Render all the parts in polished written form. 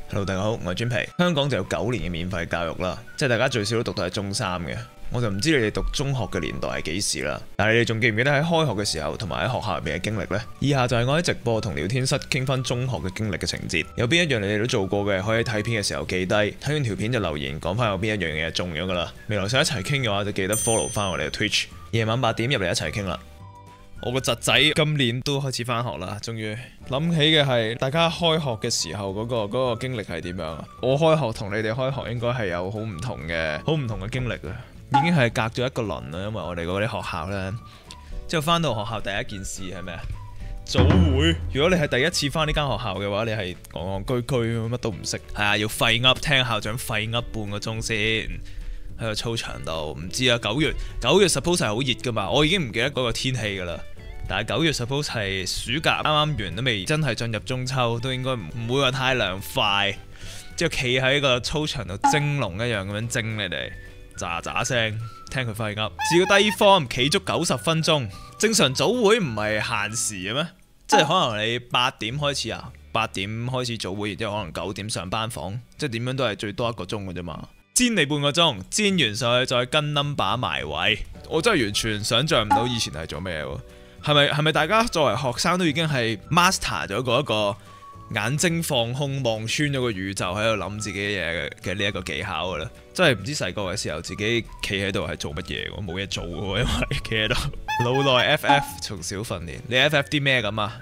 Hello， 大家好，我係專皮。香港就有9年嘅免費教育啦，即係大家最少都讀到係中3嘅。我就唔知你哋讀中學嘅年代係幾時啦，但係你哋仲記唔記得喺開學嘅時候同埋喺學校入面嘅經歷呢？以下就係我喺直播同聊天室傾翻中學嘅經歷嘅情節。有邊一樣你哋都做過嘅，可以睇片嘅時候記低，睇完條片就留言講翻有邊一樣嘢中咗噶啦。未來想一齊傾嘅話，就記得 follow 翻我哋嘅 Twitch。夜晚8點入嚟一齊傾啦。我個侄仔今年都開始返學啦，終於諗起嘅係大家開學嘅時候嗰個經歷係點樣啊？我開學同你哋開學應該係有好唔同嘅經歷啊！已經係隔咗一個輪啦，因為我哋嗰啲學校呢，之後返到學校第一件事係咩啊？早會。如果你係第一次返呢間學校嘅話，你係戇戇居居乜都唔識，係啊，要廢噏聽校長廢噏半個鐘先。喺個操場度，唔知啊。9月 suppose 係好熱噶嘛，我已經唔記得嗰個天氣噶啦。但係9月 suppose 係暑假啱啱完，都未真係進入中秋，都應該唔會話太涼快。之後企喺個操場度蒸籠一樣咁樣蒸你哋，喳喳聲聽佢廢噏。試過低 form 企足90分鐘，正常早會唔係限時嘅咩？即係可能你8點開始啊，8點開始早會，然之後可能9點上班房，即係點樣都係最多1個鐘嘅啫嘛。煎你半個鐘，煎完上去再跟 number 埋位，我真係完全想像唔到以前係做咩喎？係咪大家作為學生都已經係 master 咗嗰一個眼睛放空望穿咗個宇宙喺度諗自己嘢嘅呢一個技巧㗎啦？真係唔知細個嘅時候自己企喺度係做乜嘢喎？冇嘢做喎，因為企喺度。腦內 FF 從小訓練，你 FF 啲咩咁啊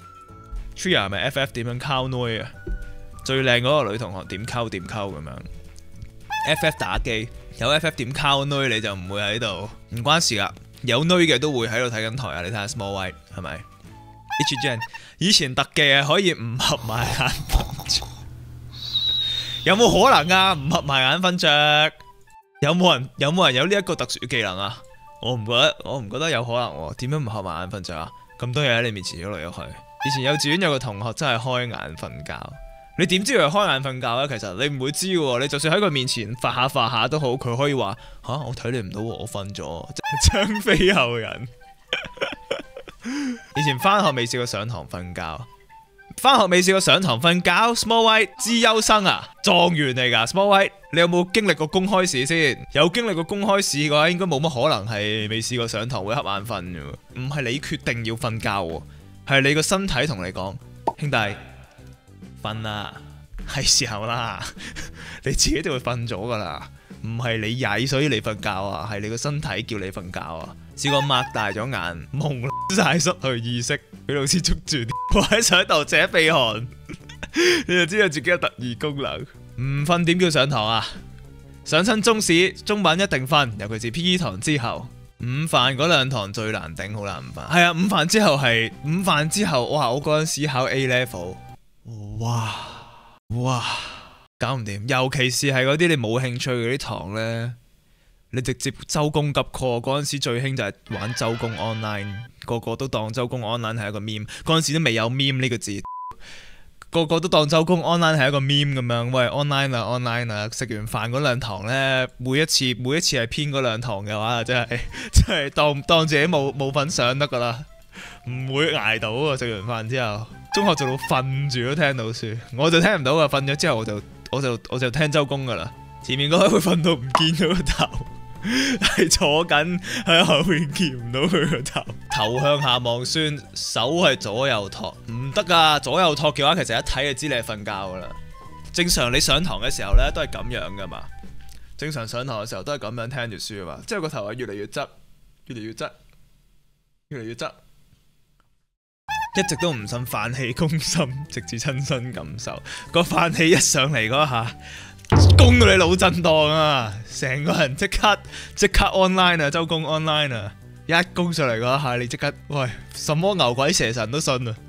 ？Tria 咪 FF 點樣溝女啊？最靚嗰個女同學點溝咁樣。FF 打機有 FF 點溝女你就唔會喺度，唔關事噶。有女嘅都會喺度睇緊台啊！你睇下 Small White 係咪 ？H Gen 以前特技係可以唔合埋眼瞓着，有冇可能啊？唔合埋眼瞓着，有冇人有呢一個特殊技能啊？我唔覺得有可能喎。點樣唔合埋眼瞓着啊？咁多嘢喺你面前喐嚟喐去。以前幼稚園有個同學真係開眼瞓覺。你點知佢開眼瞓覺咧？其實你唔會知喎。你就算喺佢面前發下都好，佢可以話吓，我睇你唔到喎，我瞓咗。張飛後人。以前返學未試過上堂瞓覺，返學未試過上堂瞓覺。Small White 資優生啊，狀元嚟㗎。Small White 你有冇經歷過公開試先？有經歷過公開試嘅話，應該冇乜可能係未試過上堂會瞌眼瞓嘅。唔係你決定要瞓覺喎，係你個身體同你講，兄弟。瞓啦，係時候啦，你自己都會瞓咗噶啦，唔係你曳所以你瞓覺啊，係你個身體叫你瞓覺啊。試過擘大咗眼，蒙晒失去意識，俾老師捉住，我喺上度扯鼻鼾，你就知道自己有特異功能。唔瞓點叫上堂啊？上親中試中文一定瞓，尤其是 PE 堂之後，午飯嗰2堂最難頂，好難唔瞓。係啊，午飯之後，哇！我嗰陣時考 A level。哇，搞唔掂，尤其是係嗰啲你冇興趣嗰啲堂呢，你直接周公急 call。嗰陣時最興就係玩周公 online， 個個都當周公 online 係一個 meme。嗰陣時都未有 meme 呢個字，個個都當周公 online 係一個 meme 咁樣。喂 online 啊，食完飯嗰2堂呢，每一次係編嗰2堂嘅話，真係當自己冇份上得噶啦，唔會捱到啊！食完飯之後。中學做到瞓住都聽到書，我就聽唔到啊！瞓咗之後我就聽周公噶啦。前面嗰位會瞓到唔見到個頭，係坐緊喺後面見唔到佢個頭，頭向下望孫，手係左右托，唔得噶！左右托嘅話，其實一睇就知你係瞓覺噶啦。正常你上堂嘅時候呢，都係咁樣噶嘛。正常上堂嘅時候都係咁樣聽住書啊嘛。之後個頭係越嚟越側，越嚟越側。一直都唔信飯氣攻心，直至親身感受個飯氣一上嚟嗰下，攻到你腦震盪啊！成個人即刻 online 啊，周公 online 啊，一攻上嚟嗰下，你即刻喂，什麼牛鬼蛇神都信啊！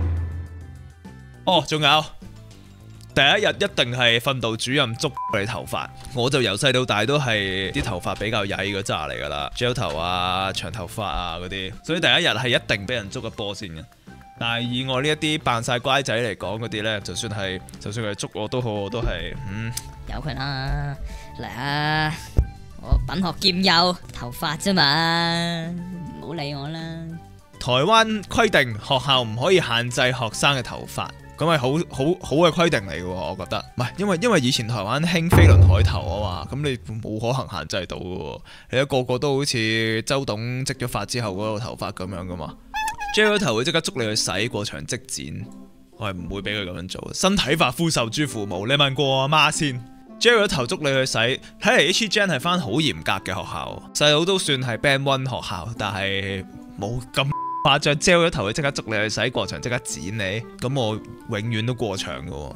哦，仲有第一日一定係訓導主任捉你頭髮，我就由細到大都係啲頭髮比較曳嗰扎嚟噶啦，gel 頭啊、長頭髮啊嗰啲，所以第一日係一定俾人捉個波先嘅。但係以我呢一啲扮晒乖仔嚟講嗰啲呢，就算係捉我都好，我都係由佢啦，嚟啊！我品學兼優，頭髮啫嘛，唔好理我啦。 台灣規定學校唔可以限制學生嘅頭髮。 咁係好嘅規定嚟嘅喎，我覺得。唔係，因為以前台灣興飛輪海頭啊嘛，咁你冇可能限制到嘅喎。你一個個都好似周董織咗髮之後嗰個頭髮咁樣噶嘛。J 咗頭會即刻捉你去洗，過場即剪。我係唔會俾佢咁樣做。身體髮膚受諸父母，你問過我阿媽先。J 咗頭捉你去洗，睇嚟 H Gen 係翻好嚴格嘅學校。細佬都算係 Band One 學校，但係冇咁誇張。J 咗頭會即刻捉你去洗，過場即刻剪你。咁我永遠都過場嘅喎。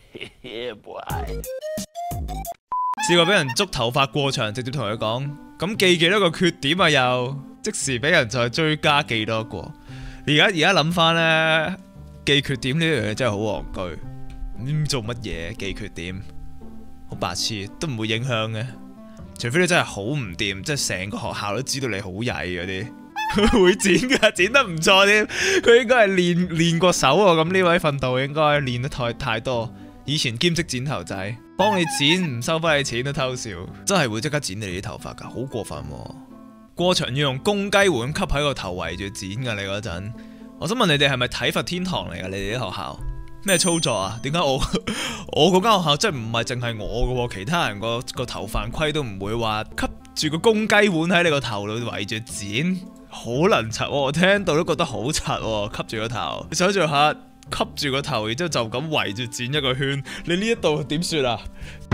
試過俾人捉頭髮過場，直接同佢講：咁記幾多個缺點啊？又即時俾人再追加記多個。而家諗翻呢，記缺點呢樣嘢真係好戇居。唔知做乜嘢記缺點？好白痴，都唔會影響嘅，除非你真係好唔掂，即係成個學校都知道你好曳嗰啲，會剪㗎，剪得唔錯添。佢應該係練過手喎，咁呢位訓導應該練得太多。以前兼職剪頭仔，幫你剪唔收翻你錢都偷笑，真係會即刻剪你啲頭髮㗎，好過分喎。過場要用公雞碗吸喺個頭圍住剪㗎，你嗰陣。我想問你哋係咪體罰天堂嚟㗎？你哋啲學校？咩操作啊？點解我嗰間學校真係唔係淨係我嘅喎？其他人個頭犯規都唔會話吸住個公雞碗喺你個頭度圍住剪，好撚柒喎！我聽到都覺得好柒喎，吸住個頭。你想象下，吸住個頭，然之後就咁圍住剪一個圈，你呢一度點算啊？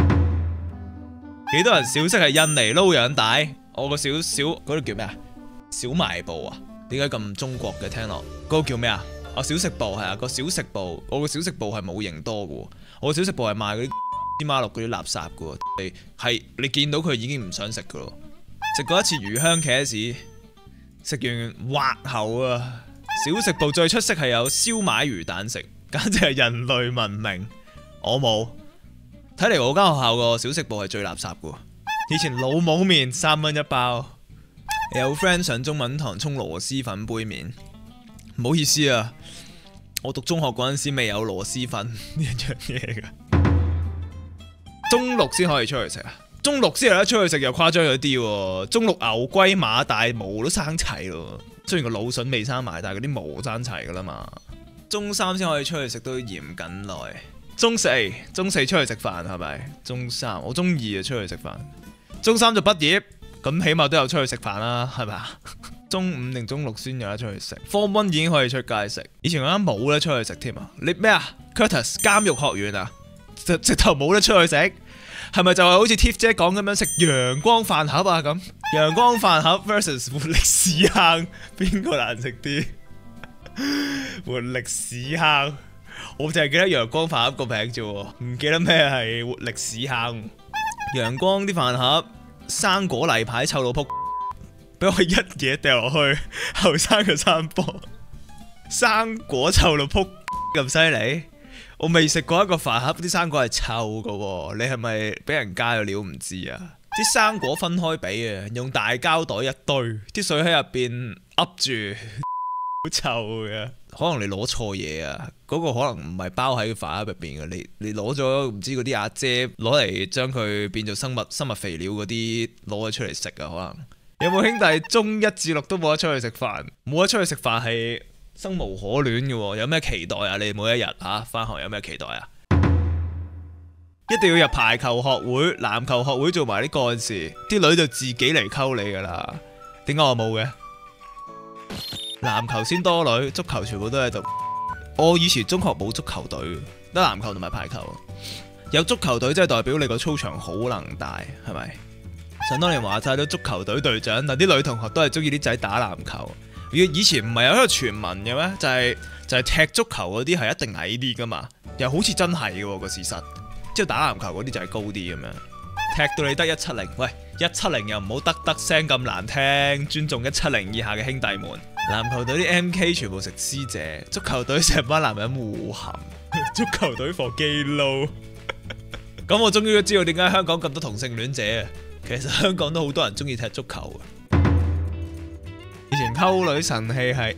幾多人小息係印尼撈養帶？我個小嗰度叫咩啊？小賣部啊？點解咁中國嘅聽落？嗰個叫咩啊？小食部係啊，個小食部，我個小食部係冇型多嘅喎，我個小食部係賣嗰啲芝麻綠嗰啲垃圾嘅喎，係你見到佢已經唔想食嘅咯。食過一次魚香茄子，食完滑口啊！小食部最出色係有燒賣魚蛋食，簡直係人類文明。我冇，睇嚟我間學校個小食部係最垃圾嘅喎。以前老母麵3蚊一包，有 friend 上中文堂沖螺絲粉杯麵。唔好意思啊，我讀中學嗰陣時未有螺絲粉呢樣嘢噶，中六先可以出去食啊！中六先有得出去食又誇張咗啲喎，中六牛龜馬大毛都生齊咯，雖然個腦筍未生埋，但係嗰啲毛生齊噶啦嘛。中三先可以出去食都嚴謹耐，中四出去食飯係咪？中三我中二就出去食飯，中三就畢業，咁起碼都有出去食飯啦，係咪啊？中五定中六先有得出去食 ，Form 1已經可以出街食。以前嗰間冇得出去食添啊！你咩啊 ？Curtis 監獄學院啊，直頭冇得出去食，係咪就係好似 Tiff 姐講咁樣食陽光飯盒啊咁？陽光飯盒 versus 活力屎坑，邊個難食啲？活力屎坑，我淨係記得陽光飯盒個名啫喎，唔記得咩係活力屎坑。陽光啲飯盒，生果例牌臭到仆。俾我一嘢掉落去，後生嘅山坡，生果臭到撲咁犀利，我未食過一個飯盒啲生果係臭嘅喎，你係咪俾人加咗料唔知啊？啲生果分開俾啊，用大膠袋一堆，啲水喺入邊噏住，好臭嘅。可能你攞錯嘢啊，嗰個可能唔係包喺飯盒入邊嘅，你攞咗唔知嗰啲阿姐攞嚟將佢變做生物肥料嗰啲攞咗出嚟食啊，可能。有冇兄弟中1至6都冇得出去食飯？冇得出去食飯係生無可戀嘅喎，有咩期待啊？你每一日返學有咩期待啊？一定要入排球學會、籃球學會做埋啲幹事，啲女就自己嚟溝你噶啦。點解我冇嘅？籃球先多女，足球全部都喺度。我以前中學冇足球隊，得籃球同埋排球。有足球隊即係代表你個操場好能大，係咪？想當年話晒都足球隊隊長，但啲女同學都係中意啲仔打籃球。以前唔係有一個傳聞嘅咩？就係踢足球嗰啲係一定矮啲噶嘛，又好似真係嘅個事實。之後打籃球嗰啲就係高啲咁樣，踢到你得170，喂170又唔好得聲咁難聽，尊重170以下嘅兄弟們。籃球隊啲 MK 全部食師姐，足球隊成班男人互含，足球隊放基撈。咁我終於都知道點解香港咁多同性戀者啊！其實香港都好多人中意踢足球。以前溝女神器係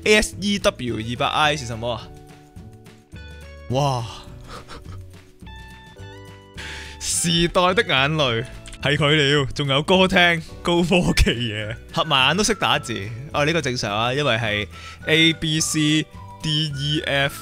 ASEW200I 是什麼啊？哇！時代的眼淚係佢了，仲有歌聽高科技嘢，合埋眼都識打字。呢個正常啊，因為係 ABCDEF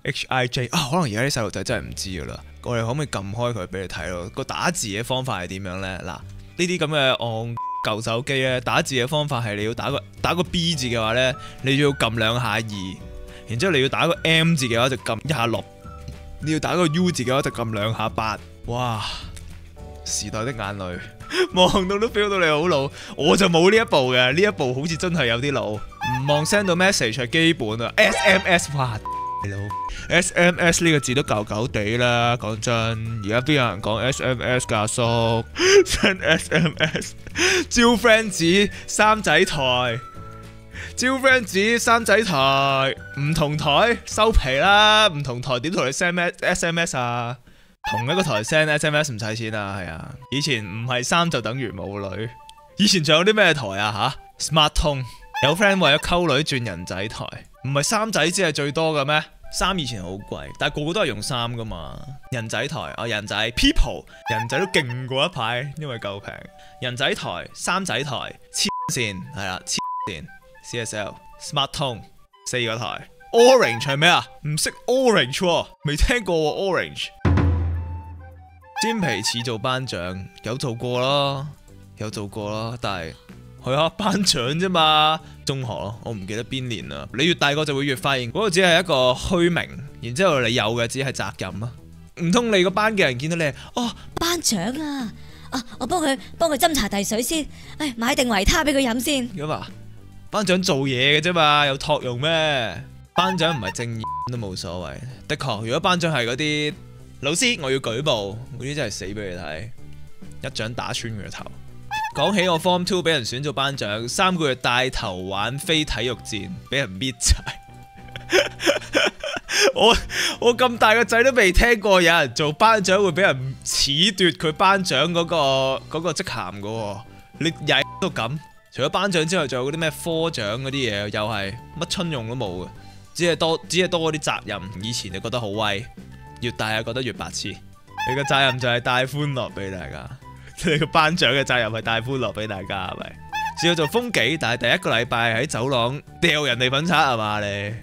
HIJ 啊，可能而家啲細路仔真係唔知噶啦，我哋可唔可以撳開佢俾你睇咯？個打字嘅方法係點樣呢？嗱，呢啲咁嘅戇舊手機咧，打字嘅方法係你要打個 B 字嘅話呢，你要撳2下2，然之後你要打個 M 字嘅話就撳1下6，你要打個 U 字嘅話就撳2下8。哇！時代的眼淚，望到都 feel 到你好老，我就冇呢一步嘅，呢一步好似真係有啲老。唔望 send 到 message 係基本啊 ，SMS 哇！SMS 呢個字都舊舊地啦，講真，而家邊有人講 SMS 㗎叔？send SMS， 招 friend 子三仔台，招 friend 子三仔台，唔同台收皮啦，唔同台點同你 send SMS 啊？同一個台 send SMS 唔使錢啊，係啊，以前唔係3就等於冇女，以前仲有啲咩台啊吓 ？Smart 通，有 friend 為咗溝女轉人仔台，唔係3仔先係最多嘅咩？3以前好貴，但係個個都係用3噶嘛。人仔台啊，人仔 People， 人仔都勁過一排，因為夠平。人仔台、3仔台、黐線係啦，黐線 CSL、Smart 通4個台。Orange 係咩啊？唔識 Orange 喎，未聽過喎 Orange。煎皮似做班長，有做過啦，但係係啊，班長啫嘛，中學咯，我唔記得邊年啦。你越大個就會越發現嗰個只係一個虛名，然之後你有嘅只係責任啊。唔通你個班嘅人見到你哦， 班長啊，我幫佢斟茶遞水先，買定維他俾佢飲先。 咁啊，班長做嘢嘅啫嘛，有托用咩？班長唔係正義都冇所謂。的確，如果班長係嗰啲老師，我要舉報嗰啲真係死俾你睇，一掌打穿佢個頭。講起我 Form 2俾人選做班長，3個月帶頭玩非體育戰，俾人搣柴。我咁大個仔都未聽過有人做班長會俾人褫奪佢班長嗰個職銜噶喎，你曳到咁。除咗班長之外，仲有嗰啲咩科長嗰啲嘢，又係乜春用都冇嘅，只係多嗰啲責任。以前就覺得好威，越大就覺得越白痴。你個責任就係帶歡樂俾大家。你個班長嘅責任係帶歡樂俾大家，係咪？試過做風紀，但係第一個禮拜喺走廊掉人哋粉刷係嘛你？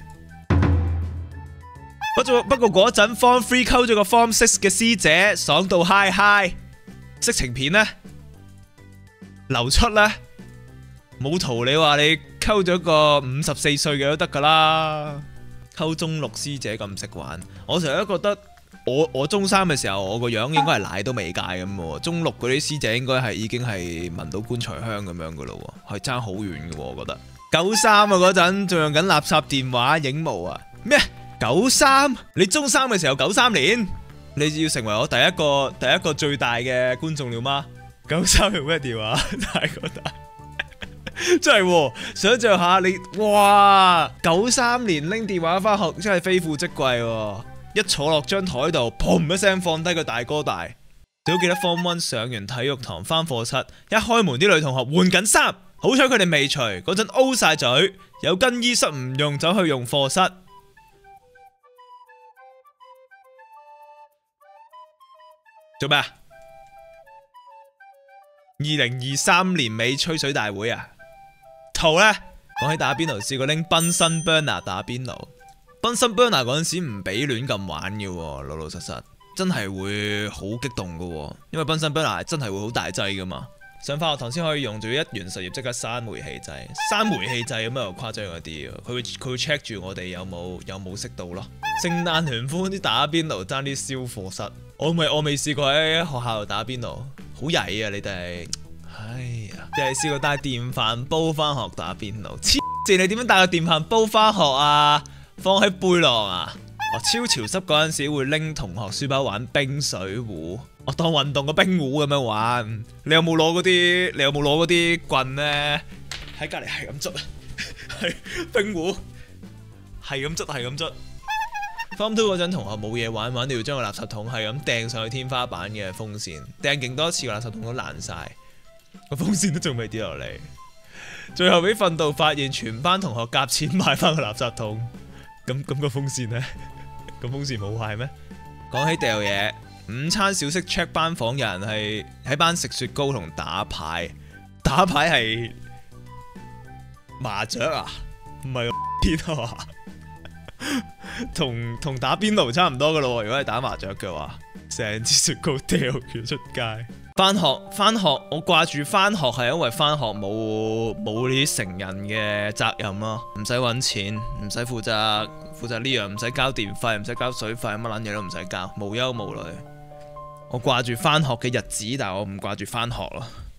不過嗰陣 Form 3溝咗個 Form 6嘅師姐，爽到嗨嗨。色情片呢？流出呢？冇圖你話你溝咗個54歲嘅都得噶啦。溝中6師姐咁識玩，我成日都覺得。我中3嘅時候，我個樣應該係奶都未戒咁喎。中6嗰啲師姐應該係已經係聞到棺材香咁樣噶咯喎，係爭好遠嘅喎，我覺得。93啊嗰陣仲用緊垃圾電話影模啊咩？93？你中3嘅時候93年，你要成為我第一個最大嘅觀眾了嗎？93用咩電話？大個大，真係喎！想像下你，哇！93年拎電話返學真係非富即貴喎。一坐落張台度，砰一聲放低個大哥大。仲記得 Form 1上完體育堂返課室，一開門啲女同學換緊衫，好彩佢哋未除，嗰陣 O 晒嘴，有更衣室唔用，走去用課室。做咩啊？2023年尾吹水大會啊！圖呢？講起打邊爐，試過拎賓森 burner 打邊爐。賓森 burner 嗰陣時唔俾亂咁玩嘅，老老實實真係會好激動嘅，因為賓森 burner 真係會好大劑噶嘛。上化學堂先可以用，仲要一完實驗即刻閂煤氣掣，閂煤氣掣咁又誇張一啲，佢會 check 住我哋有冇熄到咯。聖誕聯歡啲打邊爐爭啲燒課室，我未試過喺學校度打邊爐，好曳啊你哋，哎呀，淨係試過帶電飯煲翻學打邊爐，黐線你點樣帶個電飯煲翻學啊？放喺背囊啊！超潮濕嗰陣時會拎同學書包玩冰水壺，我當運動個冰壺咁樣玩。你有冇攞嗰啲棍呢？喺隔籬係咁捽啊，係冰壺，係咁捽。Form 2嗰陣同學冇嘢玩到要將個垃圾桶係咁掟上去天花板嘅風扇，掟勁多次個垃圾桶都爛晒，個風扇都仲未跌落嚟。最後俾訓導發現，全班同學夾錢買翻個垃圾桶。咁個風扇呢？個風扇冇壞咩？講起掉嘢，午餐小息 check 班房，有人係喺班食雪糕同打牌。打牌係麻雀啊？唔係天啊！ 同打邊爐差唔多噶咯。如果係打麻雀嘅話，成支雪糕掉咗出街。翻學，我掛住翻學係因為翻學冇呢啲成人嘅責任咯，唔使揾錢，唔使負責呢樣，唔使交電費，唔使交水費，乜撚嘢都唔使交，無憂無慮。我掛住翻學嘅日子，但係我唔掛住翻學咯。